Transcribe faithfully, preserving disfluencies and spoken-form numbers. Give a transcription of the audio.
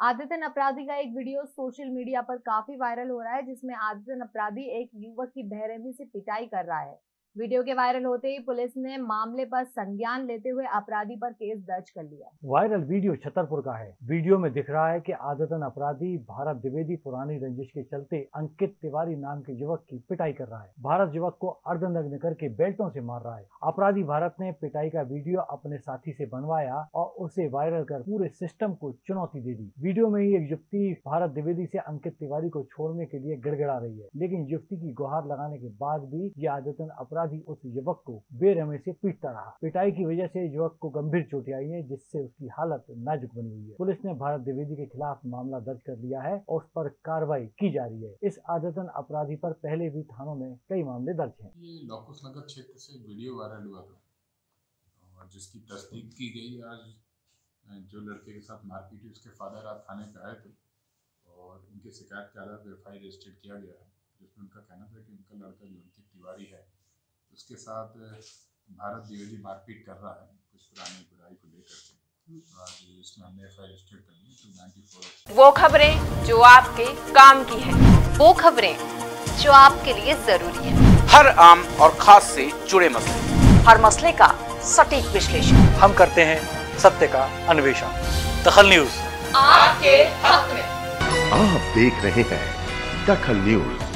आदतन अपराधी का एक वीडियो सोशल मीडिया पर काफी वायरल हो रहा है, जिसमें आदतन अपराधी एक युवक की बेरहमी से पिटाई कर रहा है। वीडियो के वायरल होते ही पुलिस ने मामले पर संज्ञान लेते हुए अपराधी पर केस दर्ज कर लिया। वायरल वीडियो छतरपुर का है। वीडियो में दिख रहा है कि आदतन अपराधी भारत द्विवेदी पुरानी रंजिश के चलते अंकित तिवारी नाम के युवक की पिटाई कर रहा है। भारत युवक को अर्धनग्न करके बेल्टों से मार रहा है। अपराधी भारत ने पिटाई का वीडियो अपने साथी से बनवाया और उसे वायरल कर पूरे सिस्टम को चुनौती दे दी। वीडियो में ही एक युवती भारत द्विवेदी से अंकित तिवारी को छोड़ने के लिए गिड़गिड़ा रही है, लेकिन युवती की गुहार लगाने के बाद भी ये आदतन अपराधी उस युवक को बेरहमी से पीटता रहा। पिटाई की वजह से युवक को गंभीर चोटें आई है, जिससे उसकी हालत नाजुक बनी हुई है। पुलिस ने भारत द्विवेदी के खिलाफ मामला दर्ज कर लिया है और उस पर कार्रवाई की जा रही है। इस आदतन अपराधी पर पहले भी थानों में कई मामले दर्ज हैं। ये लौकुश नगर क्षेत्र से वीडियो वायरल हुआ था और जिसकी तस्दीक की गई। आज जो लड़के के साथ मारपीट हुई, उसके फादर आज थाने पे आए थे और उनकी शिकायत के आधार पर एफ आई आर रजिस्टर्ड किया गया है, जिसमें उनका कहना था कि उनका लड़का जो अंकित तिवारी है उसके साथ भारत द्विवेदी मारपीट कर रहा है कुछ पुरानी बुराई को लेकर के। आज इसमें हमने एफ आई आर रजिस्टर्ड कर ली टू नाइन्टी फोर। वो खबरें जो आपके काम की है, वो खबरें जो आपके लिए जरूरी है, हर आम और खास से जुड़े मसले, हर मसले का सटीक विश्लेषण हम करते हैं सत्य का अन्वेषण। दखल न्यूज आपके हक में। आप देख रहे हैं दखल न्यूज।